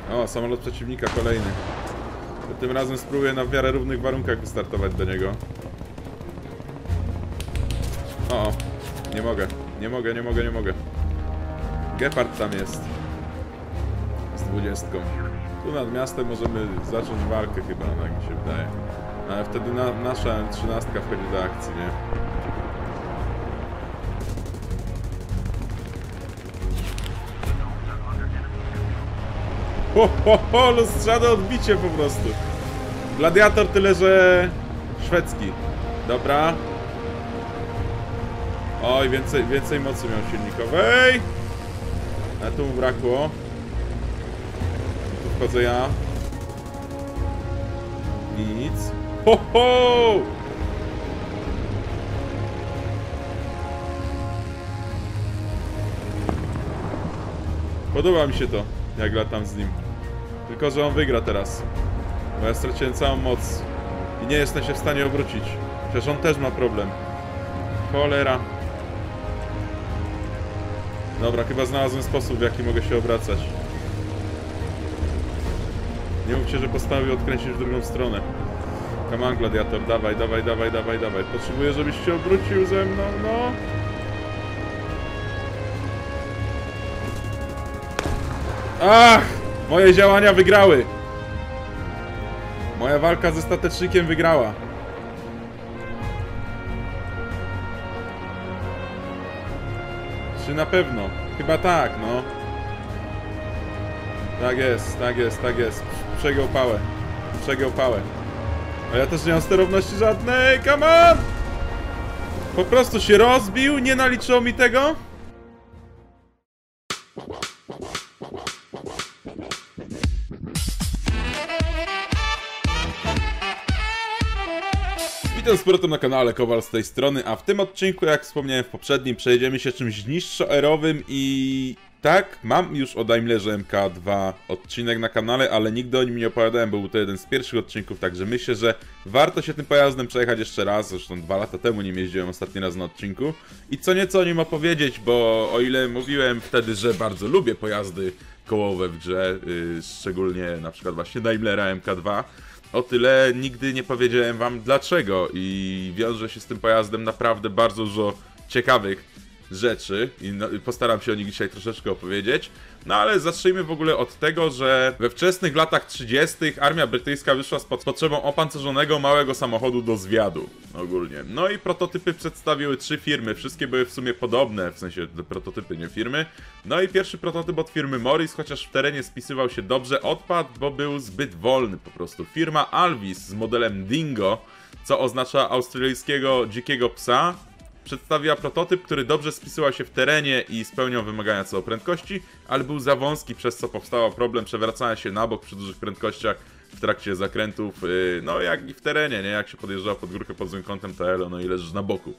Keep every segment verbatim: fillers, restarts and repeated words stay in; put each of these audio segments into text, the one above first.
O, samolot przeciwnika kolejny. Tym razem spróbuję na w miarę równych warunkach wystartować do niego. O, nie mogę, nie mogę, nie mogę, nie mogę. Gepard tam jest. Z dwudziestką. Tu nad miastem możemy zacząć walkę chyba, tak mi się wydaje. Ale wtedy na, nasza M trzynaście wchodzi do akcji, nie? Ho, ho, ho, lustrzane odbicie po prostu. Gladiator tyle, że szwedzki. Dobra. Oj, więcej, więcej mocy miał silnikowej. A tu mu brakło. Tu wchodzę ja. Nic. Ho, ho! Podoba mi się to, jak latam z nim. Tylko że on wygra teraz. Bo ja straciłem całą moc. I nie jestem się w stanie obrócić. Przecież on też ma problem. Cholera. Dobra, chyba znalazłem sposób, w jaki mogę się obracać. Nie mówcie, że postanowił odkręcić w drugą stronę. Come on, gladiator, dawaj, dawaj, dawaj, dawaj, dawaj. Potrzebuję, żebyś się obrócił ze mną, no. Ach! Moje działania wygrały! Moja walka ze statecznikiem wygrała. Czy na pewno? Chyba tak, no. Tak jest, tak jest, tak jest. Przegiął pałę. Przegiął pałę. A ja też nie mam sterowności żadnej, come on! Po prostu się rozbił, nie naliczyło mi tego. Witam z powrotem na kanale, Kowal z tej strony, a w tym odcinku, jak wspomniałem w poprzednim, przejdziemy się czymś niższoerowym i... Tak, mam już o Daimlerze M K dwa odcinek na kanale, ale nigdy o nim nie opowiadałem, bo był to jeden z pierwszych odcinków, także myślę, że warto się tym pojazdem przejechać jeszcze raz, zresztą dwa lata temu nim jeździłem ostatni raz na odcinku i co nieco o nim opowiedzieć, bo o ile mówiłem wtedy, że bardzo lubię pojazdy kołowe w grze, yy, szczególnie na przykład właśnie Daimlera M K dwa, o tyle nigdy nie powiedziałem wam dlaczego i wiąże się z tym pojazdem naprawdę bardzo dużo ciekawych rzeczy i no, postaram się o nich dzisiaj troszeczkę opowiedzieć. No ale zacznijmy w ogóle od tego, że we wczesnych latach trzydziestych armia brytyjska wyszła z pod potrzebą opancerzonego małego samochodu do zwiadu ogólnie. No i prototypy przedstawiły trzy firmy, wszystkie były w sumie podobne, w sensie te prototypy, nie firmy. No i pierwszy prototyp od firmy Morris, chociaż w terenie spisywał się dobrze, odpadł, bo był zbyt wolny po prostu. Firma Alvis z modelem Dingo, co oznacza australijskiego dzikiego psa, przedstawiła prototyp, który dobrze spisywał się w terenie i spełniał wymagania co do prędkości, ale był za wąski, przez co powstał problem przewracania się na bok przy dużych prędkościach w trakcie zakrętów, no jak i w terenie, nie? Jak się podjeżdżało pod górkę pod złym kątem T L, no i leżysz na boku.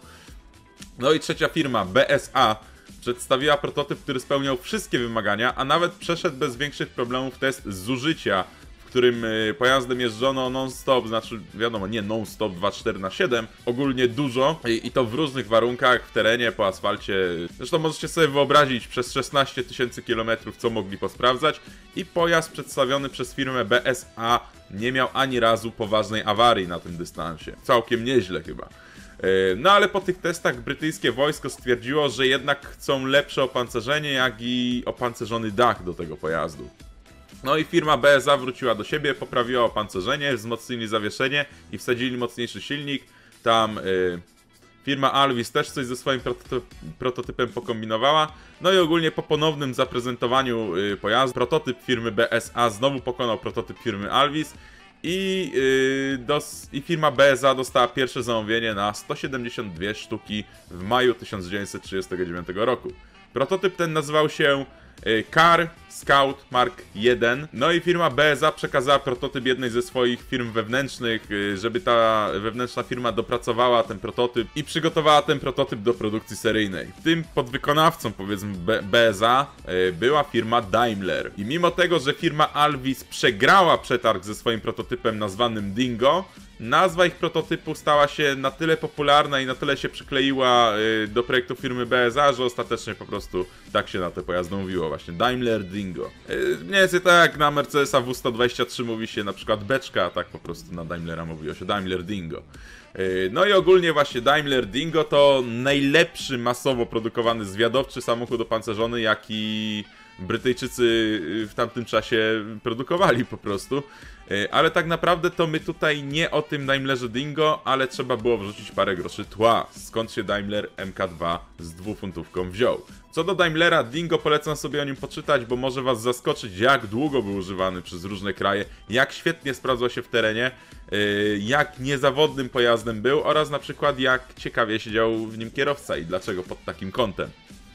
No i trzecia firma, B S A, przedstawiła prototyp, który spełniał wszystkie wymagania, a nawet przeszedł bez większych problemów test zużycia, w którym pojazdem jeżdżono non-stop, znaczy wiadomo, nie non-stop dwadzieścia cztery na siedem, ogólnie dużo i, i to w różnych warunkach, w terenie, po asfalcie. Zresztą możecie sobie wyobrazić przez szesnaście tysięcy kilometrów, co mogli posprawdzać i pojazd przedstawiony przez firmę B S A nie miał ani razu poważnej awarii na tym dystansie. Całkiem nieźle chyba. No ale po tych testach brytyjskie wojsko stwierdziło, że jednak chcą lepsze opancerzenie, jak i opancerzony dach do tego pojazdu. No i firma B S A wróciła do siebie, poprawiła opancerzenie, wzmocnili zawieszenie i wsadzili mocniejszy silnik. Tam y, firma Alvis też coś ze swoim prototyp, prototypem pokombinowała. No i ogólnie po ponownym zaprezentowaniu y, pojazdu, prototyp firmy B S A znowu pokonał prototyp firmy Alvis. I, yy, dos, I firma B S A dostała pierwsze zamówienie na sto siedemdziesiąt dwie sztuki w maju tysiąc dziewięćset trzydziestego dziewiątego roku. Prototyp ten nazywał się yy, Car Scout Mark jeden. No i firma B S A przekazała prototyp jednej ze swoich firm wewnętrznych, yy, żeby ta wewnętrzna firma dopracowała ten prototyp i przygotowała ten prototyp do produkcji seryjnej. Tym podwykonawcą, powiedzmy, B BSA yy, była firma Daimler. I mimo tego, że firma Alvis przegrała przetarg ze swoim prototypem nazwanym Dingo, nazwa ich prototypu stała się na tyle popularna i na tyle się przykleiła do projektu firmy B S A, że ostatecznie po prostu tak się na te pojazdy mówiło właśnie, Daimler Dingo. Mniej więcej tak jak na Mercedesa W sto dwadzieścia trzy mówi się na przykład beczka, a tak po prostu na Daimlera mówiło się Daimler Dingo. No i ogólnie właśnie Daimler Dingo to najlepszy masowo produkowany zwiadowczy samochód opancerzony, jaki Brytyjczycy w tamtym czasie produkowali po prostu. Ale tak naprawdę to my tutaj nie o tym Daimlerze Dingo, ale trzeba było wrzucić parę groszy tła, skąd się Daimler M K dva z dwufuntówką wziął. Co do Daimlera Dingo, polecam sobie o nim poczytać, bo może was zaskoczyć, jak długo był używany przez różne kraje, jak świetnie sprawdzał się w terenie, jak niezawodnym pojazdem był oraz na przykład jak ciekawie siedział w nim kierowca i dlaczego pod takim kątem.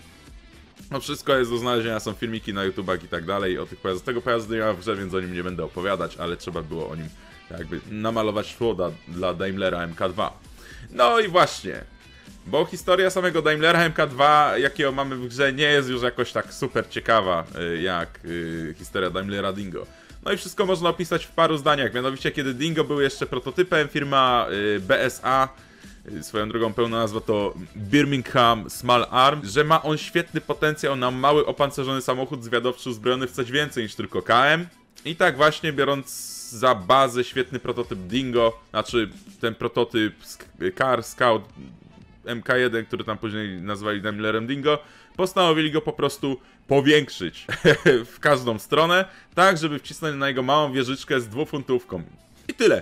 No wszystko jest do znalezienia, są filmiki na YouTubach i tak dalej o tych pojazdach. Tego pojazdu nie ma w grze, więc o nim nie będę opowiadać, ale trzeba było o nim jakby namalować tło dla, dla Daimlera M K dva. No i właśnie, bo historia samego Daimlera M K dva, jakiego mamy w grze, nie jest już jakoś tak super ciekawa jak historia Daimlera Dingo. No i wszystko można opisać w paru zdaniach, mianowicie kiedy Dingo był jeszcze prototypem, firma B S A, swoją drogą pełna nazwa to Birmingham Small Arms, że ma on świetny potencjał na mały opancerzony samochód zwiadowczy uzbrojony w coś więcej niż tylko K M. I tak właśnie biorąc za bazę świetny prototyp Dingo, znaczy ten prototyp Car Scout M K jeden, który tam później nazwali Daimlerem Dingo, postanowili go po prostu powiększyć w każdą stronę, tak żeby wcisnąć na jego małą wieżyczkę z dwufuntówką. I tyle.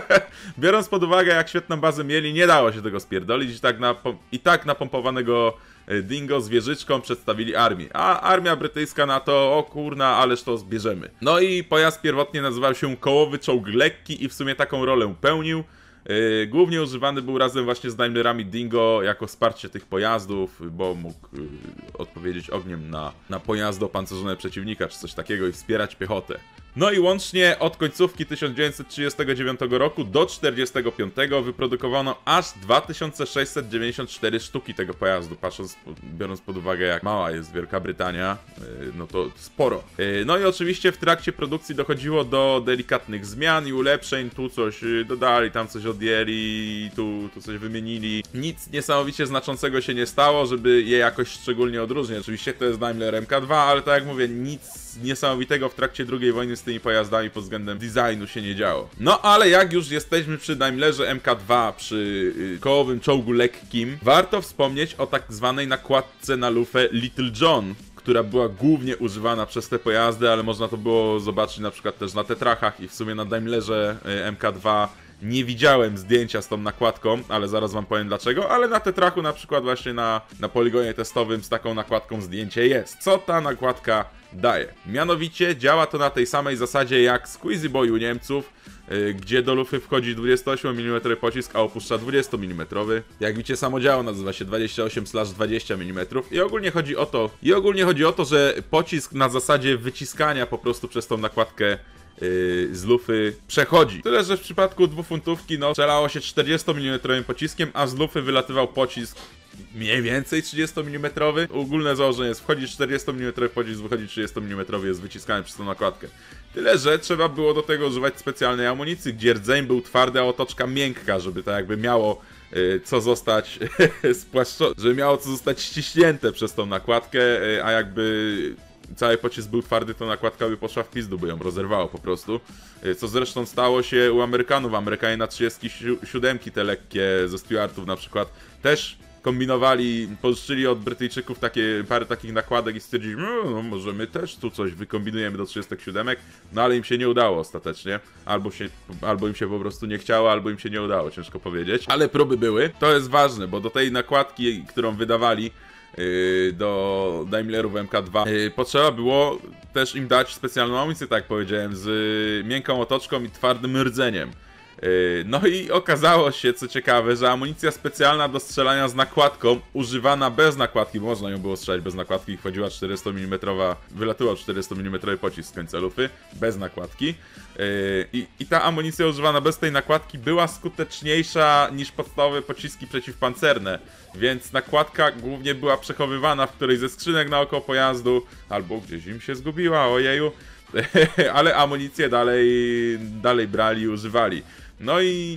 Biorąc pod uwagę, jak świetną bazę mieli, nie dało się tego spierdolić i tak, na, i tak napompowanego Dingo z wieżyczką przedstawili armii. A armia brytyjska na to, o kurna, ależ to zbierzemy. No i pojazd pierwotnie nazywał się kołowy czołg lekki i w sumie taką rolę pełnił. Yy, głównie używany był razem właśnie z Daimlerami Dingo jako wsparcie tych pojazdów, bo mógł yy, odpowiedzieć ogniem na, na pojazdy opancerzone przeciwnika czy coś takiego i wspierać piechotę. No i łącznie od końcówki tysiąc dziewięćset trzydziestego dziewiątego roku do czterdziestego piątego wyprodukowano aż dwa tysiące sześćset dziewięćdziesiąt cztery sztuki tego pojazdu, patrząc, biorąc pod uwagę jak mała jest Wielka Brytania, yy, no to sporo. Yy, no i oczywiście w trakcie produkcji dochodziło do delikatnych zmian i ulepszeń, tu coś yy, dodali, tam coś odjęli, tu, tu coś wymienili. Nic niesamowicie znaczącego się nie stało, żeby je jakoś szczególnie odróżniać. Oczywiście to jest Daimler M K dva, ale tak jak mówię, nic niesamowitego w trakcie drugiej wojny z tymi pojazdami pod względem designu się nie działo. No ale jak już jesteśmy przy Daimlerze M K dva, przy yy, kołowym czołgu lekkim, warto wspomnieć o tak zwanej nakładce na lufę Little John, która była głównie używana przez te pojazdy, ale można to było zobaczyć na przykład też na Tetrachach i w sumie na Daimlerze yy, M K dva nie widziałem zdjęcia z tą nakładką, ale zaraz wam powiem dlaczego, ale na Tetrachu na przykład właśnie na, na poligonie testowym z taką nakładką zdjęcie jest. Co ta nakładka daje? Mianowicie działa to na tej samej zasadzie jak Squeezy Boy u Niemców, yy, gdzie do lufy wchodzi dwudziestoośmiomilimetrowy pocisk, a opuszcza dwudziestomilimetrowy. Jak widzicie, samo działo nazywa się dwadzieścia osiem dwadzieścia milimetrów i ogólnie chodzi o to, i ogólnie chodzi o to, że pocisk na zasadzie wyciskania po prostu przez tą nakładkę Yy, z lufy przechodzi. Tyle, że w przypadku dwufuntówki no strzelało się czterdziestomilimetrowym pociskiem, a z lufy wylatywał pocisk mniej więcej trzydziestomilimetrowy. Ogólne założenie jest wchodzi czterdziestomilimetrowy pocisk, wychodzi trzydziestomilimetrowy, jest wyciskany przez tą nakładkę. Tyle, że trzeba było do tego używać specjalnej amunicji, gdzie rdzeń był twardy, a otoczka miękka, żeby to jakby miało yy, co zostać spłaszczone, żeby miało co zostać ściśnięte przez tą nakładkę, yy, a jakby cały pocisk był twardy, to nakładka by poszła w pizdu, by ją rozerwało po prostu. Co zresztą stało się u Amerykanów. Amerykanie na trzydziestki siódemki te lekkie ze Stuartów na przykład też kombinowali, pożyczyli od Brytyjczyków takie, parę takich nakładek i stwierdzili, no, no może my też tu coś wykombinujemy do trzydziestek siódemek, no ale im się nie udało ostatecznie. Albo, się, albo im się po prostu nie chciało, albo im się nie udało, ciężko powiedzieć. Ale próby były. To jest ważne, bo do tej nakładki, którą wydawali do Daimlerów M K dva potrzeba było też im dać specjalną amunicję, tak jak powiedziałem, z miękką otoczką i twardym rdzeniem. No i okazało się, co ciekawe, że amunicja specjalna do strzelania z nakładką, używana bez nakładki, bo można ją było strzelać bez nakładki, wchodziła czterdziestomilimetrowa, wylatywał czterdziestomilimetrowy pocisk z końca lufy, bez nakładki. I, I ta amunicja używana bez tej nakładki była skuteczniejsza niż podstawowe pociski przeciwpancerne, więc nakładka głównie była przechowywana w którejś ze skrzynek naokoło pojazdu, albo gdzieś im się zgubiła, ojeju, ale amunicję dalej, dalej brali i używali. No i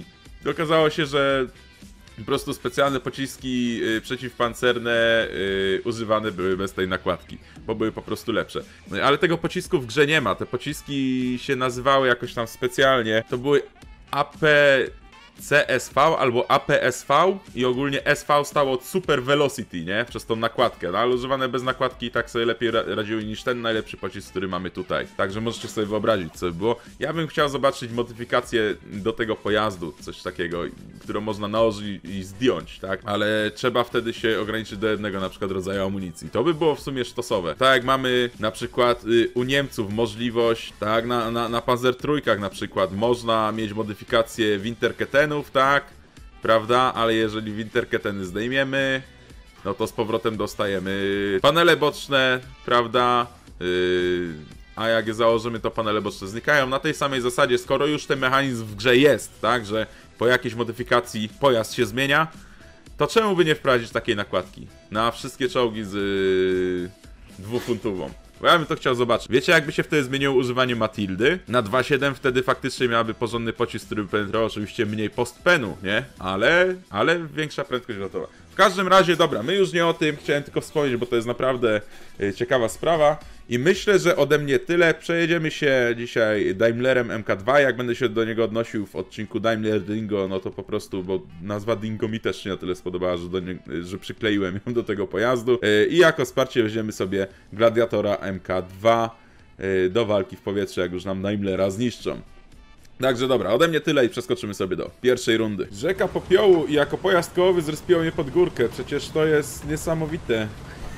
I okazało się, że po prostu specjalne pociski y, przeciwpancerne y, używane były bez tej nakładki, bo były po prostu lepsze. No, ale tego pocisku w grze nie ma, te pociski się nazywały jakoś tam specjalnie. To były A P C S V albo A P S V i ogólnie S V stało od Super Velocity, nie? Przez tą nakładkę, no ale używane bez nakładki i tak sobie lepiej ra radziły niż ten najlepszy pocisk, który mamy tutaj. Także możecie sobie wyobrazić, co by było. Ja bym chciał zobaczyć modyfikację do tego pojazdu, coś takiego, którą można nałożyć i zdjąć, tak? Ale trzeba wtedy się ograniczyć do jednego na przykład rodzaju amunicji. To by było w sumie sztosowe. Tak jak mamy na przykład y, u Niemców możliwość, tak? Na, na, na Panzer trójkach na przykład można mieć modyfikację Winterketten, tak, prawda, ale jeżeli Winterketteny zdejmiemy, no to z powrotem dostajemy panele boczne, prawda, yy, a jak je założymy, to panele boczne znikają. Na tej samej zasadzie, skoro już ten mechanizm w grze jest, tak, że po jakiejś modyfikacji pojazd się zmienia, to czemu by nie wprowadzić takiej nakładki na wszystkie czołgi z yy, dwufuntową? Bo ja bym to chciał zobaczyć. Wiecie, jakby się wtedy zmieniło używanie Matildy? Na dwa siedem wtedy faktycznie miałaby porządny pocisk, który by penetrował oczywiście mniej postpenu, nie? Ale, ale większa prędkość lotowa. W każdym razie, dobra, my już nie o tym, chciałem tylko wspomnieć, bo to jest naprawdę y, ciekawa sprawa. I myślę, że ode mnie tyle. Przejedziemy się dzisiaj Daimlerem M K dva. Jak będę się do niego odnosił w odcinku Daimler Dingo, no to po prostu, bo nazwa Dingo mi też się na tyle spodobała, że, do nie, że przykleiłem ją do tego pojazdu. I jako wsparcie weźmiemy sobie Gladiatora M K dva do walki w powietrzu, jak już nam Daimlera zniszczą. Także dobra, ode mnie tyle i przeskoczymy sobie do pierwszej rundy. Rzeka popiołu i jako pojazd kołowy zrespiło mnie pod górkę. Przecież to jest niesamowite.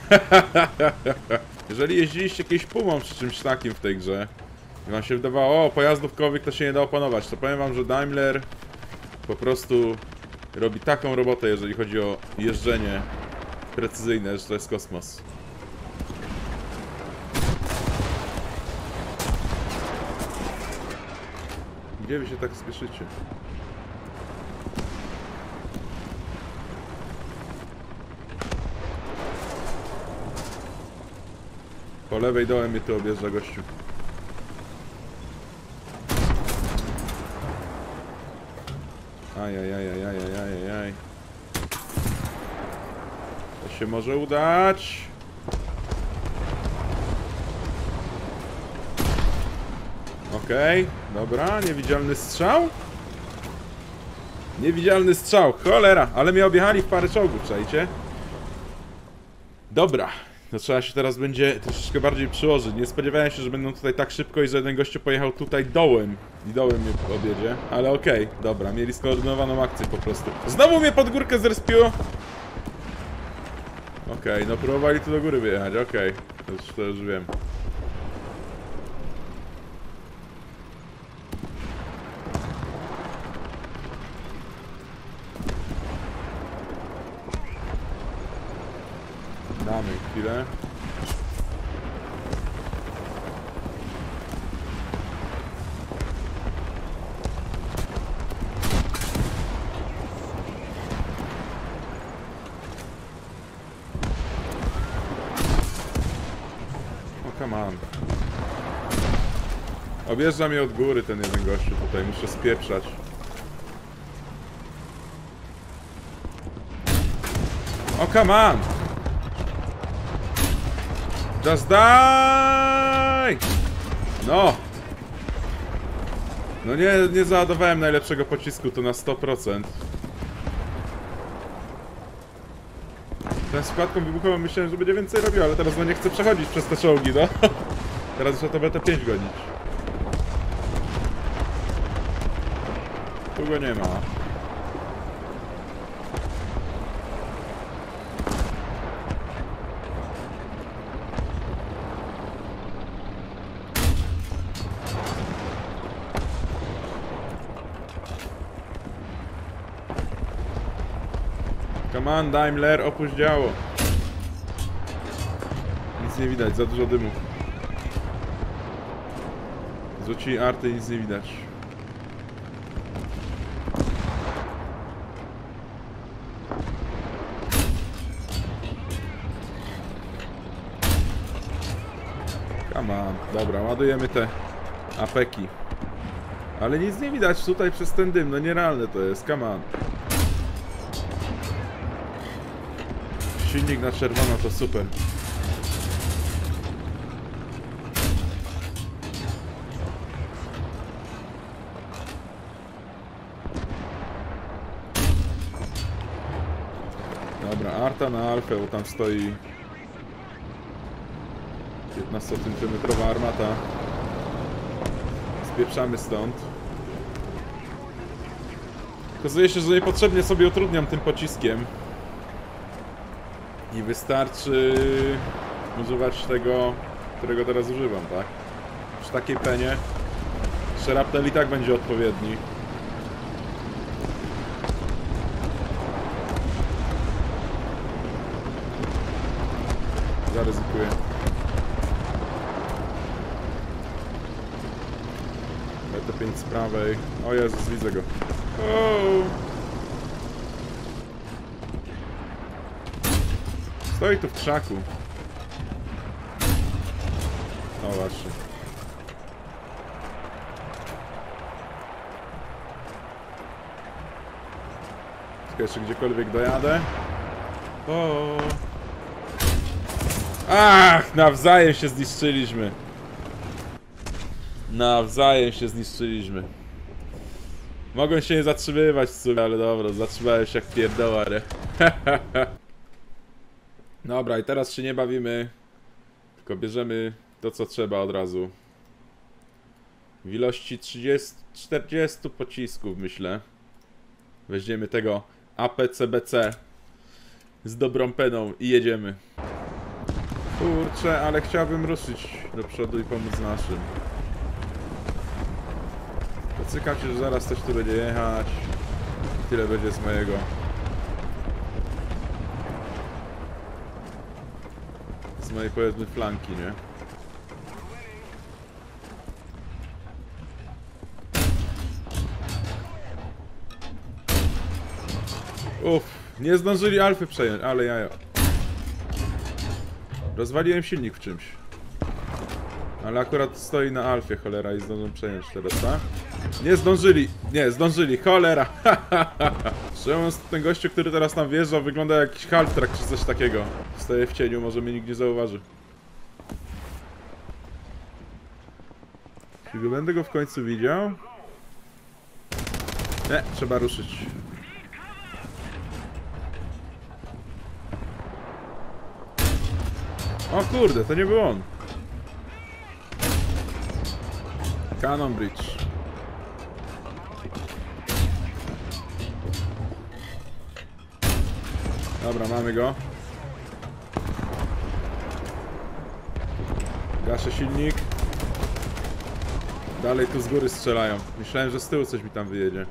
Jeżeli jeździliście jakieś pumą czy czymś takim w tej grze i wam się wydawało, o, pojazdów kołowych to się nie da opanować, to powiem wam, że Daimler po prostu robi taką robotę, jeżeli chodzi o jeżdżenie precyzyjne, że to jest kosmos. Gdzie wy się tak spieszycie? Po lewej dołem mnie tu objeżdża gościu. Ajajajajajajajaj. To się może udać. Okej, okay, dobra, niewidzialny strzał. Niewidzialny strzał, cholera, ale mnie objechali w parę czołgów, czajcie? Dobra. To trzeba się teraz będzie troszeczkę bardziej przyłożyć. Nie spodziewałem się, że będą tutaj tak szybko i że jeden gościu pojechał tutaj dołem. I dołem mnie objedzie. Ale okej, okay, dobra, mieli skoordynowaną akcję po prostu. Znowu mnie pod górkę zrespiło! Okej, okay, no próbowali tu do góry wyjechać, okej. Okay. To, już, to już wiem. Damy chwilę. O, come on. Objeżdża mnie od góry ten jeden gościu tutaj, muszę spieprzać. O, come on! Just die! No! No nie, nie załadowałem najlepszego pocisku, to na sto procent. Ten z wkładką wybuchową myślałem, że będzie więcej robił, ale teraz no nie chcę przechodzić przez te czołgi, no. Teraz trzeba to B T pięć gonić. Tu go nie ma. Come on, Daimler, opuść działo. Nic nie widać, za dużo dymu. Zrzucili arty i nic nie widać. Come on. Dobra, ładujemy te apeki. Ale nic nie widać tutaj przez ten dym, no nierealne to jest, come on. Silnik na czerwono to super. Dobra, Arta na Alfę, bo tam stoi piętnastocentymetrowa armata. Spieprzamy stąd. Okazuje się, że niepotrzebnie sobie utrudniam tym pociskiem. I wystarczy używać tego, którego teraz używam, tak? Przy takiej penie Shrapnel i tak będzie odpowiedni. Zaryzykuję. B T pięć z prawej. O Jezus, widzę go. Oh. Stoi tu w krzaku. O właśnie. Czekaj, jeszcze gdziekolwiek dojadę. O. Ach, nawzajem się zniszczyliśmy. Nawzajem się zniszczyliśmy. Mogłem się nie zatrzymywać w sumie, ale dobra, zatrzymałem się jak pierdoła, nie? Dobra, i teraz się nie bawimy, tylko bierzemy to, co trzeba od razu. W ilości trzydziestu czterdziestu pocisków, myślę. Weźmiemy tego A P C B C z dobrą peną i jedziemy. Kurczę, ale chciałbym ruszyć do przodu i pomóc naszym. Cykam się, że zaraz coś tu będzie jechać. Tyle będzie z mojego. Z mojej, powiedzmy, flanki, nie? Uff, nie zdążyli Alfy przejąć, ale jajo. Rozwaliłem silnik w czymś. Ale akurat stoi na Alfie, cholera, i zdążą przejąć teraz, tak? Nie zdążyli, nie, zdążyli, cholera. Szczerze, ten gościu, który teraz tam wjeżdża, wygląda jak jakiś half-track czy coś takiego. Stoję w cieniu, może mnie nikt nie zauważy. Czy go będę go w końcu widział? Nie, trzeba ruszyć. O kurde, to nie był on. Cannon Bridge. Dobra, mamy go. Gaszę silnik. Dalej tu z góry strzelają. Myślałem, że z tyłu coś mi tam wyjedzie.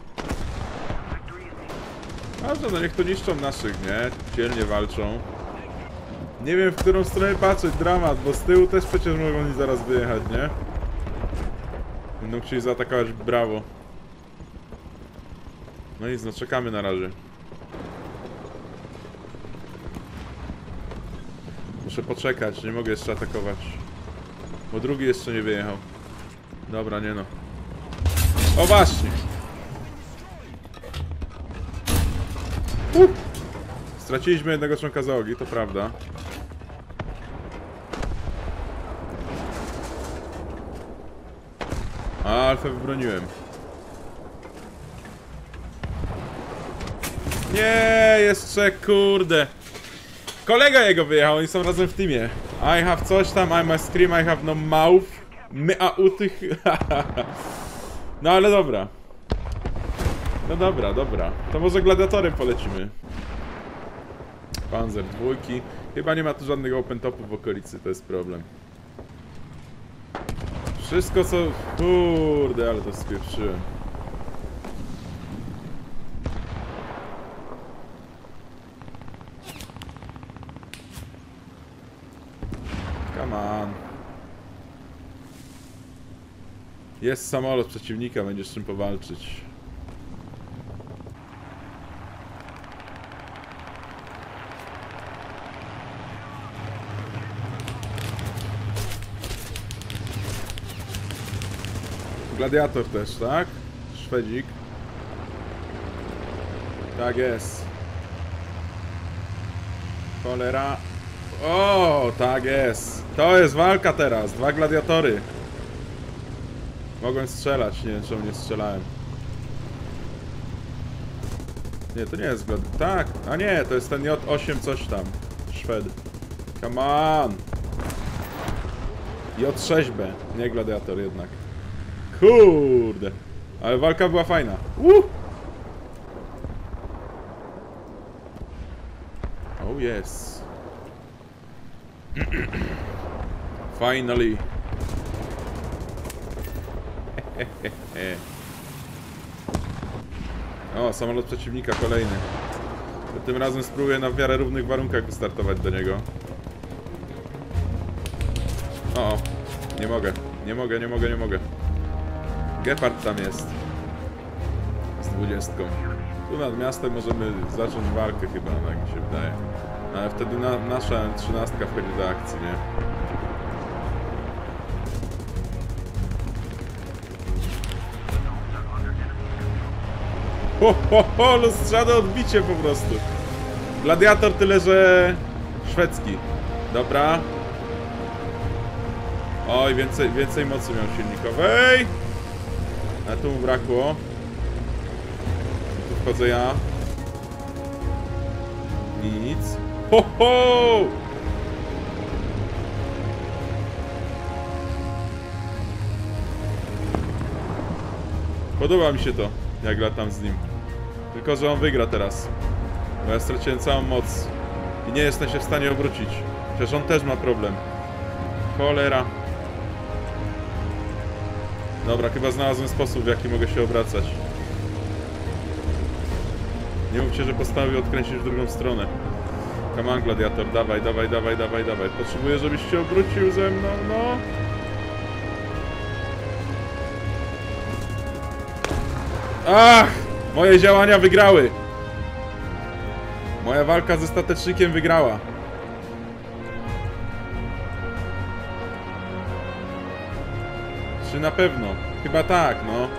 Ważne, no niech tu niszczą naszych, nie? Dzielnie walczą. Nie wiem, w którą stronę patrzeć, dramat, bo z tyłu też przecież mogą oni zaraz wyjechać, nie? Będą chcieli zaatakować, brawo. No nic, no czekamy na razie. Muszę poczekać, nie mogę jeszcze atakować. Bo drugi jeszcze nie wyjechał. Dobra, nie no. O właśnie! Uh! Straciliśmy jednego członka załogi, to prawda. A, Alfę wybroniłem. Nie, jeszcze kurde. Kolega jego wyjechał, oni są razem w teamie. I have coś tam, I must scream, I have no mouth. My a u tych. No ale dobra. No dobra, dobra. To może gladiatorem polecimy. Panzer dwójki. Chyba nie ma tu żadnego open topów w okolicy, to jest problem. Wszystko co... Kurde, ale to spieprzyłem. Come on. Jest samolot przeciwnika, będziesz z czym powalczyć. Gladiator też, tak? Szwedzik. Tak jest. Cholera. O, tak jest. To jest walka teraz. Dwa gladiatory. Mogłem strzelać. Nie wiem, czemu nie strzelałem. Nie, to nie jest gladiator. Tak. A nie, to jest ten J osiem coś tam. Szwed. Come on. J sześć B. Nie gladiator jednak. Kurde. Ale walka była fajna. Uh! Oh yes. Finally. O, samolot przeciwnika kolejny. Tym razem spróbuję na w miarę równych warunkach wystartować do niego. O, nie mogę, nie mogę, nie mogę, nie mogę. Gepard tam jest. Z dwudziestką. Tu nad miastem możemy zacząć walkę chyba, tak mi się wydaje. Ale wtedy na, nasza M trzynaście wchodzi do akcji, nie? Ho, ho, ho, lustrzane odbicie po prostu. Gladiator tyle, że szwedzki. Dobra. Oj, więcej, więcej mocy miał silnikowej. A tu mu brakło. Tu wchodzę ja. Nic. Ho, ho! Podoba mi się to, jak latam z nim. Tylko, że on wygra teraz. Bo ja straciłem całą moc. I nie jestem się w stanie obrócić. Przecież on też ma problem. Cholera. Dobra, chyba znalazłem sposób, w jaki mogę się obracać. Nie mówcie, że postanowił odkręcić w drugą stronę. Come on, gladiator, dawaj, dawaj, dawaj, dawaj, dawaj. Potrzebuję, żebyś się obrócił ze mną, no. Ach! Moje działania wygrały! Moja walka ze statecznikiem wygrała. Czy na pewno? Chyba tak, no.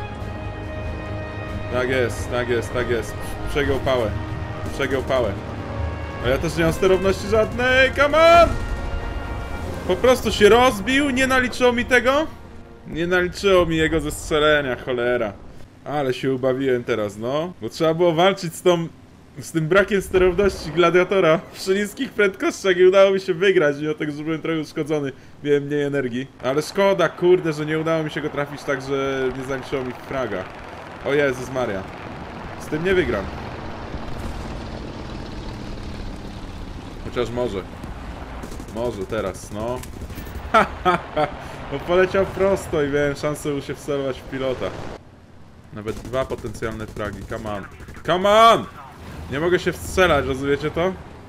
Tak jest, tak jest, tak jest. Przegiął pałę. Przegiął pałę. A ja też nie mam sterowności żadnej, come on! Po prostu się rozbił, nie naliczyło mi tego? Nie naliczyło mi jego zestrzelenia, cholera. Ale się ubawiłem teraz, no. Bo trzeba było walczyć z tą... z tym brakiem sterowności gladiatora przy niskich prędkościach i udało mi się wygrać, mimo tego, że byłem trochę uszkodzony. Miałem mniej energii. Ale szkoda, kurde, że nie udało mi się go trafić tak, że nie zaliczyło mi fraga. O Jezus Maria. Z tym nie wygram. Chociaż może. Może teraz, no. Ha, ha, ha. Bo poleciał prosto i miałem szansę się wcelować w pilota. Nawet dwa potencjalne fragi, come on. Come on! Nie mogę się wstrzelać, rozumiecie to?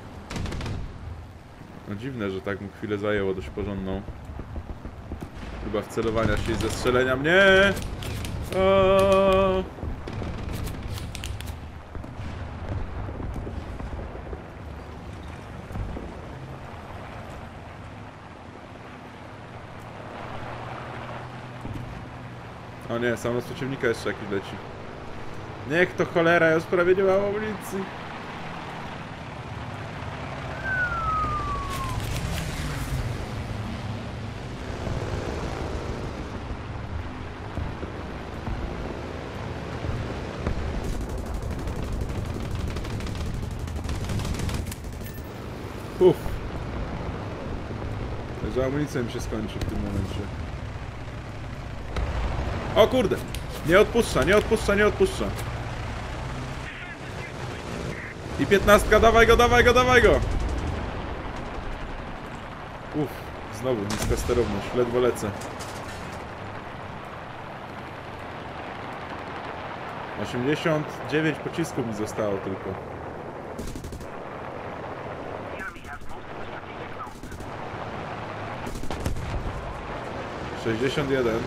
No dziwne, że tak mu chwilę zajęło dość porządną. Chyba wcelowania się i zestrzelenia mnie! O! O nie, samolot przeciwnika jeszcze jakiś leci. Niech to cholera, ja już prawie nie mam amunicji. Uff. Że amunicja mi się skończy w tym momencie. O kurde! Nie odpuszcza, nie odpuszcza, nie odpuszcza. I piętnastka, dawaj go, dawaj go, dawaj go! Uff, znowu niska sterowność, ledwo lecę. osiemdziesiąt dziewięć pocisków mi zostało tylko. sześćdziesiąt jeden.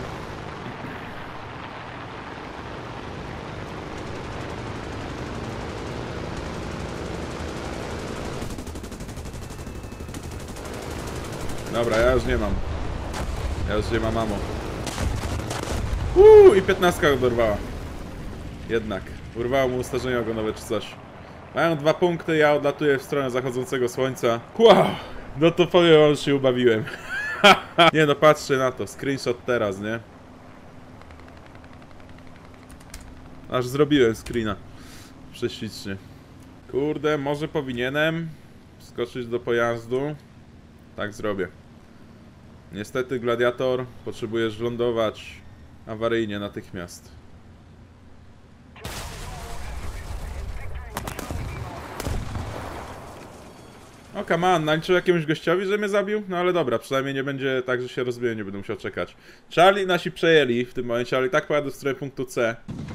Dobra, ja już nie mam. Ja już nie mam ammo. Uuu, i piętnastka go dorwała. Jednak. Urwało mu ustarzenie ogonowe czy coś. Mają dwa punkty, ja odlatuję w stronę zachodzącego słońca. Wow! No to powiem wam, że się ubawiłem. Nie no, patrzcie na to. Screenshot teraz, nie? Aż zrobiłem screena. Prześlicznie. Kurde, może powinienem skoczyć do pojazdu. Tak zrobię. Niestety, gladiator, potrzebujesz lądować awaryjnie natychmiast. O, come on, naliczył jakiemuś gościowi, że mnie zabił? No ale dobra, przynajmniej nie będzie tak, że się rozbiję, nie będę musiał czekać. Charlie nasi przejęli w tym momencie, ale i tak pojadę w stronę punktu C.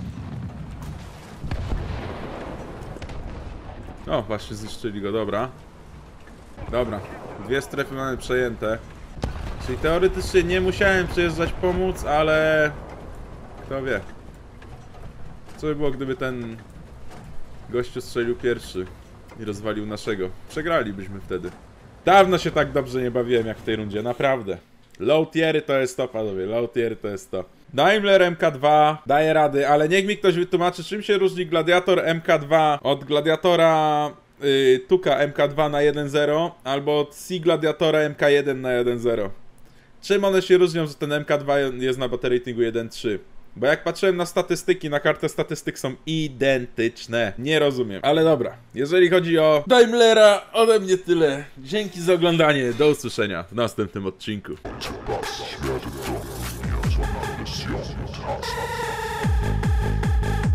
O, właśnie zniszczyli go, dobra. Dobra, dwie strefy mamy przejęte. Czyli teoretycznie nie musiałem przyjeżdżać pomóc, ale... Kto wie. Co by było, gdyby ten gościu strzelił pierwszy i rozwalił naszego? Przegralibyśmy wtedy. Dawno się tak dobrze nie bawiłem jak w tej rundzie, naprawdę. Low tiery to jest to, panowie, low tiery to jest to. Daimler M K dwa daje rady, ale niech mi ktoś wytłumaczy, czym się różni Gladiator M K dwa od Gladiatora yy, Tuka M K dwa na jeden zero albo od C Gladiatora M K jeden na jeden zero. Czym one się różnią, że ten M K dwa jest na battery ratingu jeden trzy? Bo jak patrzyłem na statystyki, na kartę statystyk są identyczne. Nie rozumiem. Ale dobra, jeżeli chodzi o Daimlera, ode mnie tyle. Dzięki za oglądanie. Do usłyszenia w następnym odcinku. Świat do